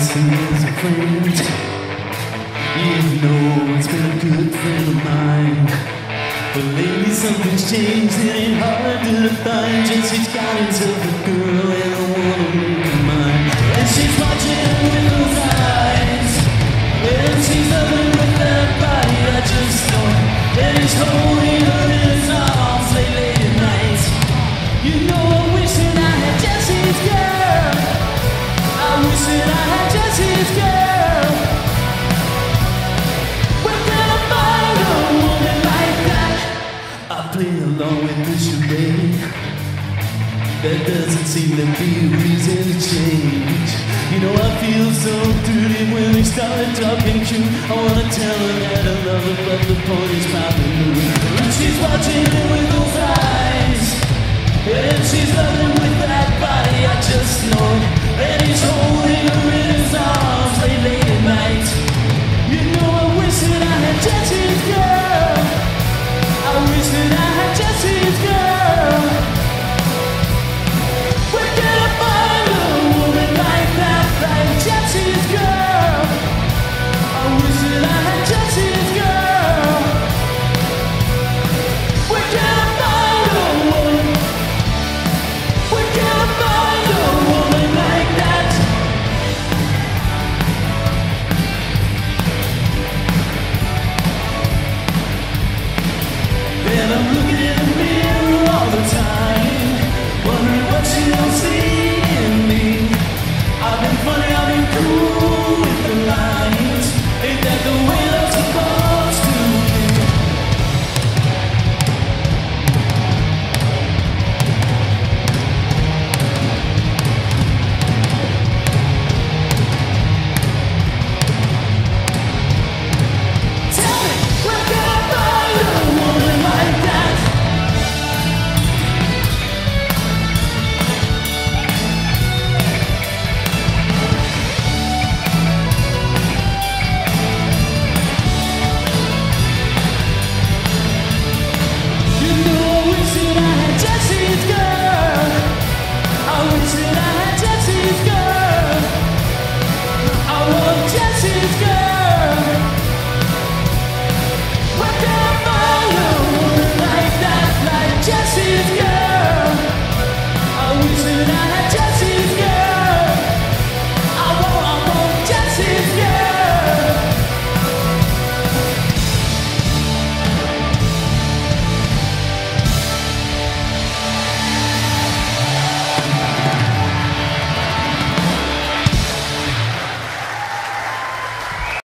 see as a friend. You know it's been a good friend of mine, but lately something's changed and it ain't hard to find. Jesse's got himself a girl and I wanna make her mine. And she's watching with those eyes, and she's loving with that body. I just know it. And he's holding her in his arms late at night. You know I wish that I had Jesse's girl. I wish that I had Jesse's girl. Where can I find a woman like that? I play along with the charade. There doesn't seem to be a reason to change. You know I feel so dirty when we started talking cute. I wanna tell her that I love her, but the point is probably new. And she's watching me with those eyes, and she's loving with that body. I just know it. And he's holding her in his arms late at night. You know I wish that I had Jesse's girl. I wish that I had Jesse's girl. Where can I find a woman like that, like Jesse's girl? I wish that I had Jesse's girl. Where can I find a woman? Where can I find a woman like that? And I'm looking in the mirror all the time, wondering what she'll see.